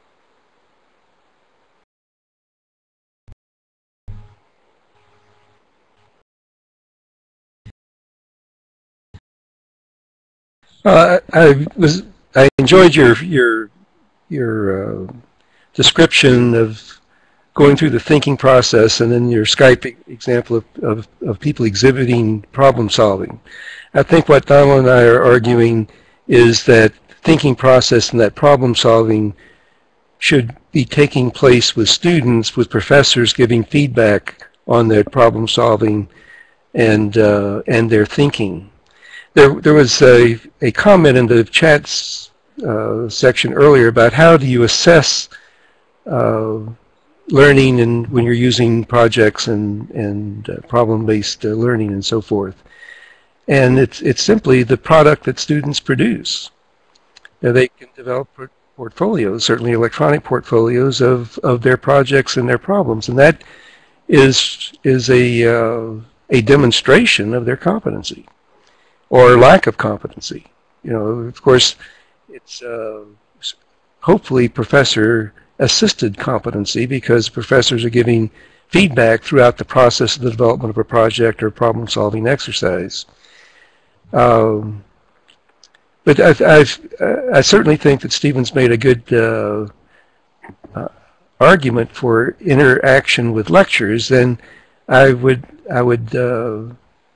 Uh, I, I was I enjoyed your your your uh, description of going through the thinking process, and then your Skype example of, of, of people exhibiting problem solving. I think what Donald and I are arguing is that thinking process and that problem solving should be taking place with students, with professors giving feedback on their problem solving and uh, and their thinking. There, there was a, a comment in the chats uh, section earlier about how do you assess uh, learning and when you're using projects and, and uh, problem-based uh, learning and so forth. And it's, it's simply the product that students produce. Now, they can develop portfolios, certainly electronic portfolios of, of their projects and their problems. And that is, is a, uh, a demonstration of their competency or lack of competency. You know, of course, it's uh, hopefully professor-assisted competency because professors are giving feedback throughout the process of the development of a project or problem-solving exercise. Um, but I've, I've, I certainly think that Stephen's made a good uh, uh, argument for interaction with lectures, and I would, I would uh,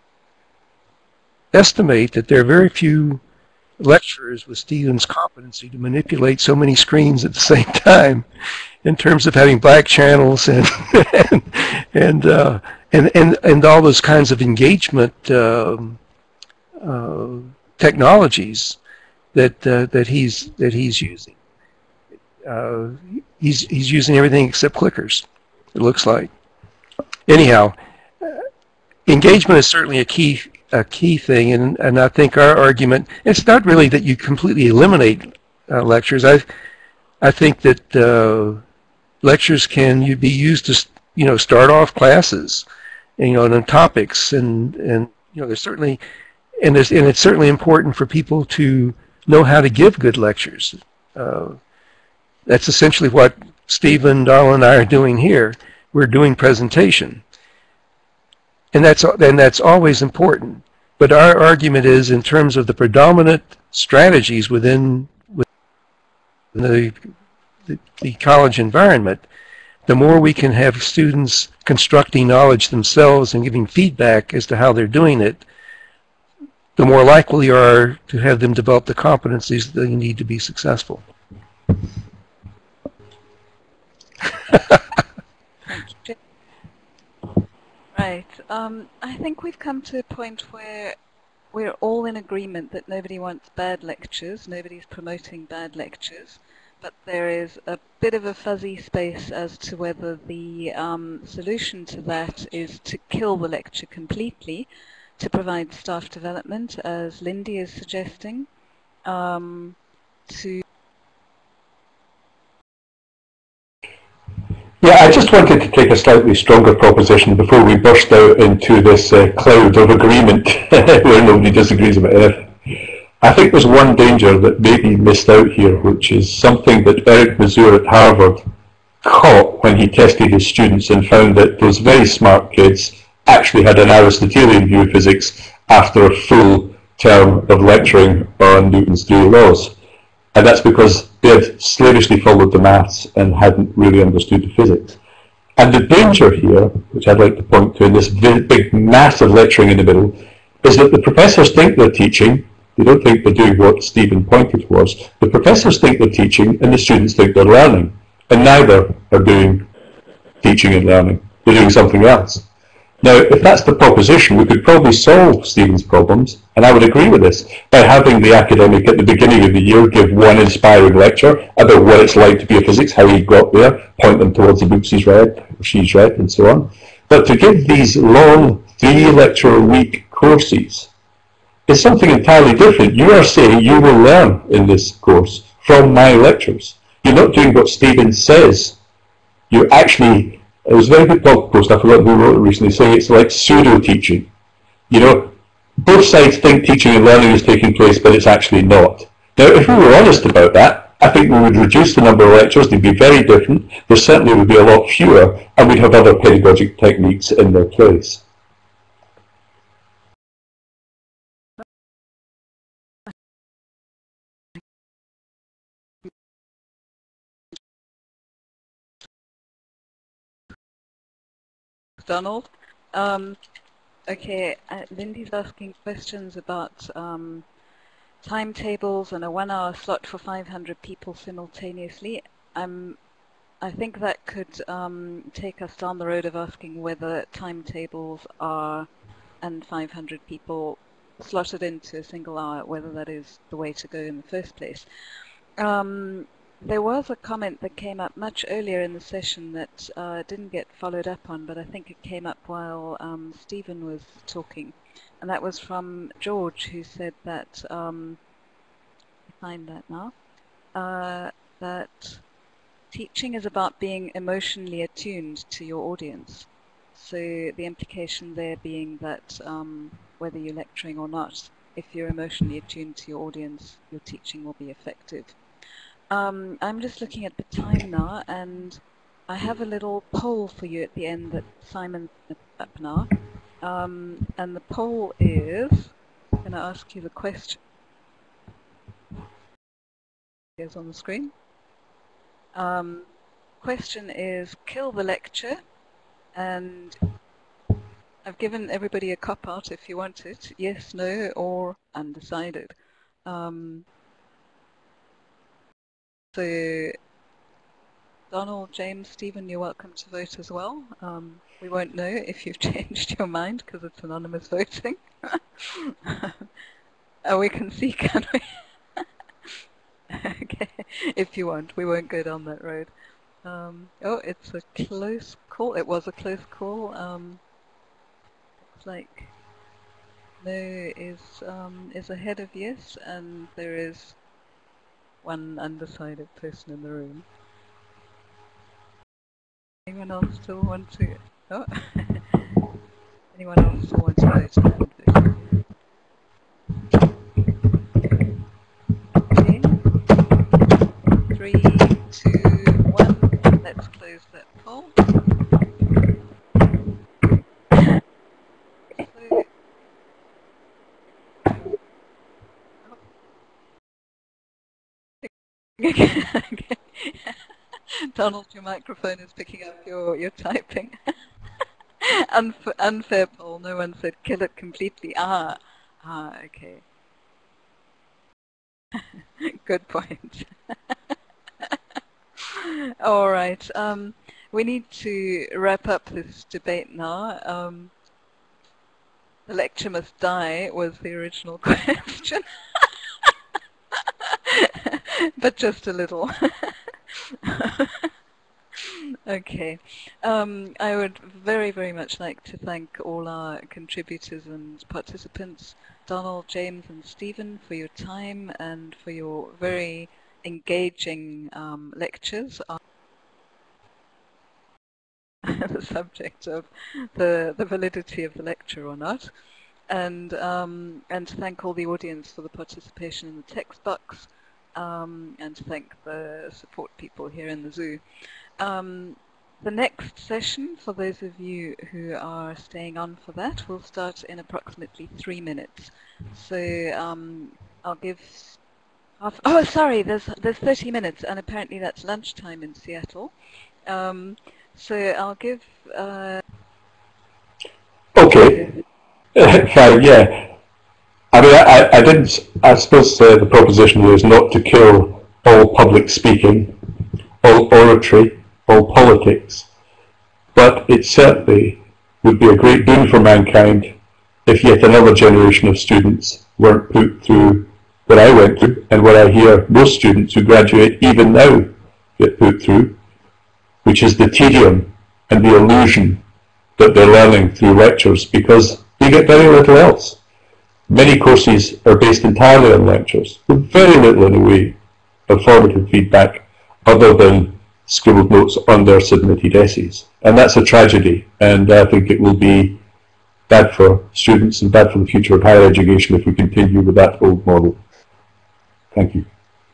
estimate that there are very few lecturers with Stephen's competency to manipulate so many screens at the same time, in terms of having black channels and and and, uh, and and and all those kinds of engagement uh, uh, technologies that uh, that he's that he's using. Uh, he's he's using everything except clickers, it looks like. Anyhow. engagement is certainly a key a key thing, and and I think our argument, it's not really that you completely eliminate uh, lectures. I I think that uh, lectures can you be used to you know start off classes, and, you know, and on topics, and and you know there's certainly and there's and it's certainly important for people to know how to give good lectures. Uh, that's essentially what Stephen, Donald, and I are doing here. We're doing presentation. And that's, and that's always important. But our argument is, in terms of the predominant strategies within, within the, the, the college environment, the more we can have students constructing knowledge themselves and giving feedback as to how they're doing it, the more likely we are to have them develop the competencies that they need to be successful. Right. Um, I think we've come to a point where we're all in agreement that nobody wants bad lectures, nobody's promoting bad lectures, but there is a bit of a fuzzy space as to whether the um, solution to that is to kill the lecture completely, to provide staff development, as Lindy is suggesting, um, to Yeah, I just wanted to take a slightly stronger proposition before we burst out into this uh, cloud of agreement where nobody disagrees about anything. I think there's one danger that may be missed out here, which is something that Eric Mazur at Harvard caught when he tested his students and found that those very smart kids actually had an Aristotelian view of physics after a full term of lecturing on Newton's three laws. And that's because they had slavishly followed the maths and hadn't really understood the physics. And the danger here, which I'd like to point to in this big, massive lecturing in the middle, is that the professors think they're teaching. They don't think they're doing what Stephen pointed was. The professors think they're teaching, and the students think they're learning. And neither are doing teaching and learning. They're doing something else. Now, if that's the proposition, we could probably solve Stephen's problems, and I would agree with this, by having the academic at the beginning of the year give one inspiring lecture about what it's like to be a physics, how he got there, point them towards the books he's read, or she's read, and so on. But to give these long three-lecture-a-week courses is something entirely different. You are saying you will learn in this course from my lectures. You're not doing what Stephen says. You're actually... It was a very good blog post, I forgot who wrote it recently, saying it's like pseudo-teaching. You know, both sides think teaching and learning is taking place, but it's actually not. Now, if we were honest about that, I think we would reduce the number of lectures, they'd be very different, there certainly would be a lot fewer, and we'd have other pedagogic techniques in their place. Donald. Um, okay, uh, Lindy's asking questions about um, timetables and a one-hour slot for five hundred people simultaneously. I'm, I think that could um, take us down the road of asking whether timetables are and five hundred people slotted into a single hour, whether that is the way to go in the first place. Um, There was a comment that came up much earlier in the session that uh, didn't get followed up on, but I think it came up while um, Stephen was talking, and that was from George, who said that, um, find that now, uh, that teaching is about being emotionally attuned to your audience. So the implication there being that um, whether you're lecturing or not, if you're emotionally attuned to your audience, your teaching will be effective. Um, I'm just looking at the time now, and I have a little poll for you at the end that Simon's up now. Um, and the poll is, I'm going to ask you the question. Here's on the screen. Um, question is, kill the lecture, and I've given everybody a cop-out if you want it, yes, no, or undecided. Um, So, Donald, James, Stephen, you're welcome to vote as well. Um, we won't know if you've changed your mind because it's anonymous voting. Oh, we can see, can we? Okay, if you want, we won't go down that road. Um, oh, it's a close call. It was a close call. Um, like no is um, is ahead of yes, and there is one undecided person in the room. Anyone else still want to? Oh. Anyone else still want to vote? I haven't voted. Okay. Three, two, one. Let's close that poll. Donald, your microphone is picking up your, your typing. Unf unfair poll. No one said kill it completely. Ah, ah, okay. Good point. All right. Um, we need to wrap up this debate now. Um, the lecture must die was the original question, but just a little. Okay. Um, I would very, very much like to thank all our contributors and participants, Donald, James, and Stephen, for your time and for your very engaging um, lectures on the subject of the, the validity of the lecture or not. And, um, and to thank all the audience for the participation in the text box, um, and to thank the support people here in the zoo. Um, the next session, for those of you who are staying on for that, will start in approximately three minutes. So um, I'll give half. Oh, sorry, there's there's thirty minutes, and apparently that's lunchtime in Seattle. Um, so I'll give. Uh, Okay. Fine. Yeah. I mean, I, I didn't. I suppose uh, the proposition here is not to kill all public speaking, all oratory, all politics, but it certainly would be a great boon for mankind if yet another generation of students weren't put through what I went through and what I hear most students who graduate even now get put through, which is the tedium and the illusion that they're learning through lectures, because they get very little else. Many courses are based entirely on lectures, with very little in the way of formative feedback other than scribbled notes on their submitted essays. And that's a tragedy, and I think it will be bad for students and bad for the future of higher education if we continue with that old model. Thank you.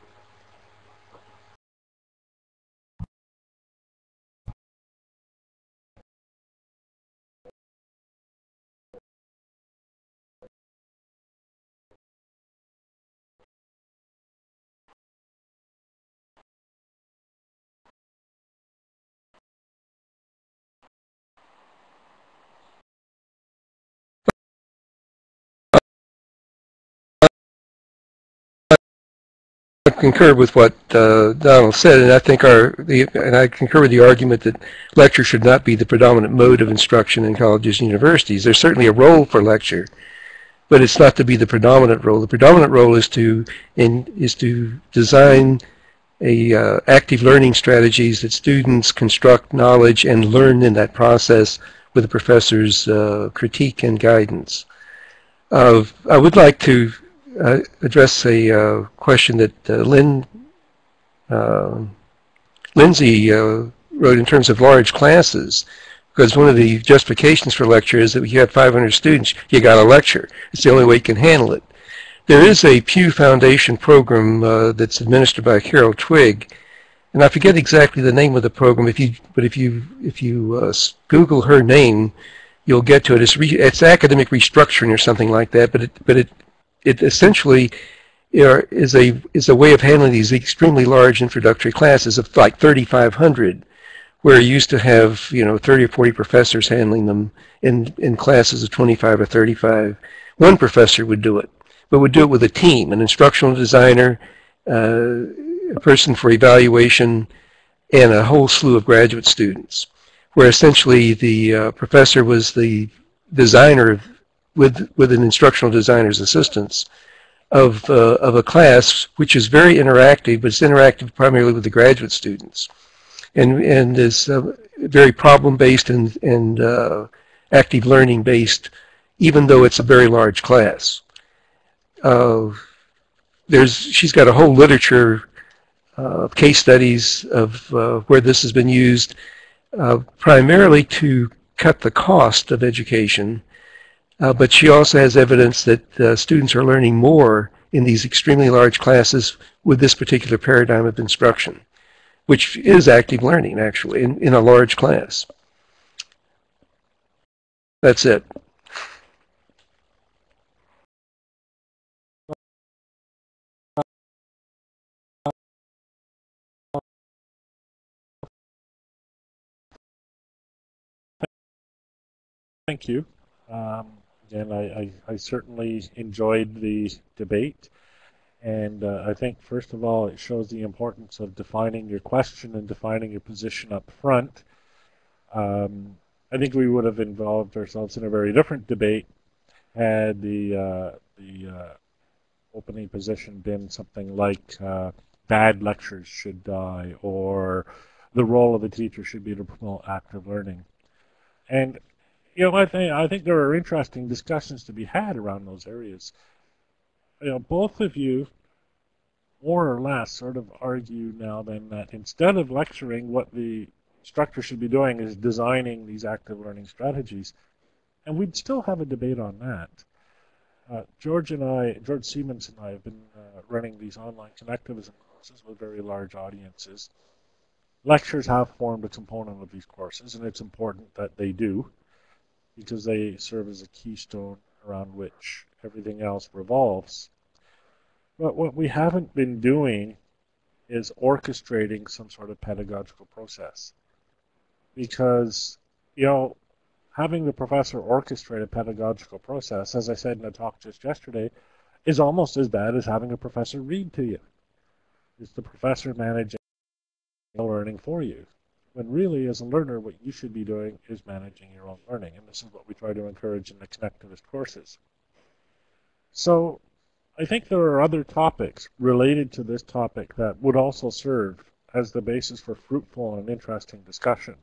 I concur with what uh, Donald said, and I think our the and I concur with the argument that lecture should not be the predominant mode of instruction in colleges and universities. There's certainly a role for lecture, but it's not to be the predominant role. The predominant role is to in is to design a uh, active learning strategies that students construct knowledge and learn in that process with the professor's uh, critique and guidance. Uh, I would like to Uh, address a uh, question that uh, Lynn, uh, Lindsay uh, wrote in terms of large classes, because one of the justifications for lecture is that if you have five hundred students, you got a lecture. It's the only way you can handle it. There is a Pew Foundation program uh, that's administered by Carol Twigg, and I forget exactly the name of the program. If you, but if you if you uh, Google her name, you'll get to it. It's, re, it's academic restructuring or something like that. But it but it It essentially is a is a way of handling these extremely large introductory classes of like thirty-five hundred, where you used to have you know thirty or forty professors handling them in in classes of twenty-five or thirty-five. One professor would do it, but would do it with a team, an instructional designer, uh, a person for evaluation, and a whole slew of graduate students, where essentially the uh, professor was the designer of with with an instructional designer's assistance of uh, of a class which is very interactive, but it's interactive primarily with the graduate students, and and is uh, very problem based and and uh, active learning based even though it's a very large class. Uh, there's, she's got a whole literature of uh, case studies of uh, where this has been used uh, primarily to cut the cost of education, uh, but she also has evidence that uh, students are learning more in these extremely large classes with this particular paradigm of instruction, which is active learning, actually, in, in a large class. That's it. Thank you. Um, again, I, I, I certainly enjoyed the debate. And uh, I think, first of all, it shows the importance of defining your question and defining your position up front. Um, I think we would have involved ourselves in a very different debate had the, uh, the uh, opening position been something like uh, bad lectures should die, or the role of the teacher should be to promote active learning. And you know, I think I think there are interesting discussions to be had around those areas. You know, both of you, more or less, sort of argue now then that instead of lecturing, what the instructor should be doing is designing these active learning strategies, and we'd still have a debate on that. Uh, George and I, George Siemens and I, have been uh, running these online connectivism courses with very large audiences. Lectures have formed a component of these courses, and it's important that they do, because they serve as a keystone around which everything else revolves. But what we haven't been doing is orchestrating some sort of pedagogical process. Because, you know, having the professor orchestrate a pedagogical process, as I said in a talk just yesterday, is almost as bad as having a professor read to you. It's the professor managing learning for you. When really, as a learner, what you should be doing is managing your own learning. And this is what we try to encourage in the connectivist courses. So I think there are other topics related to this topic that would also serve as the basis for fruitful and interesting discussion.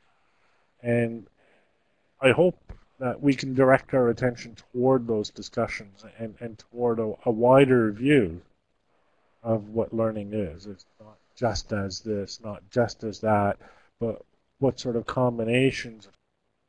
And I hope that we can direct our attention toward those discussions and, and toward a, a wider view of what learning is. It's not just as this, not just as that, but what sort of combinations of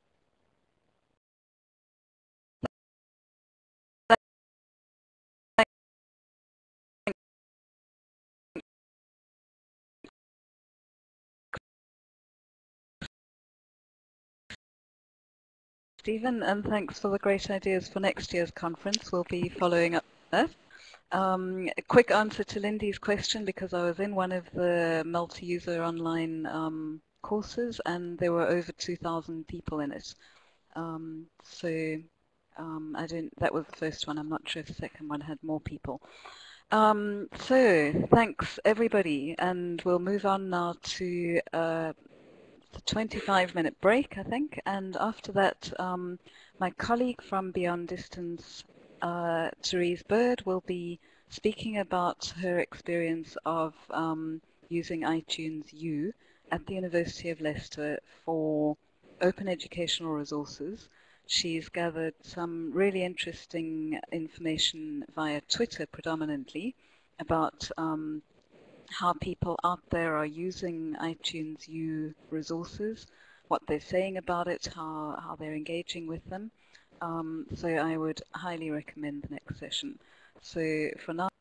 Stephen, and thanks for the great ideas for next year's conference. We'll be following up that. Um, a quick answer to Lindy's question, because I was in one of the multi-user online um, courses and there were over two thousand people in it. Um, so um, I don't, that was the first one. I'm not sure if the second one had more people. Um, so thanks everybody, and we'll move on now to uh, the twenty-five minute break, I think, and after that um, my colleague from Beyond Distance, uh, Therese Bird, will be speaking about her experience of um, using iTunes U at the University of Leicester for open educational resources. She's gathered some really interesting information via Twitter predominantly about um, how people out there are using iTunes U resources, what they're saying about it, how, how they're engaging with them. Um, so I would highly recommend the next session. So for now,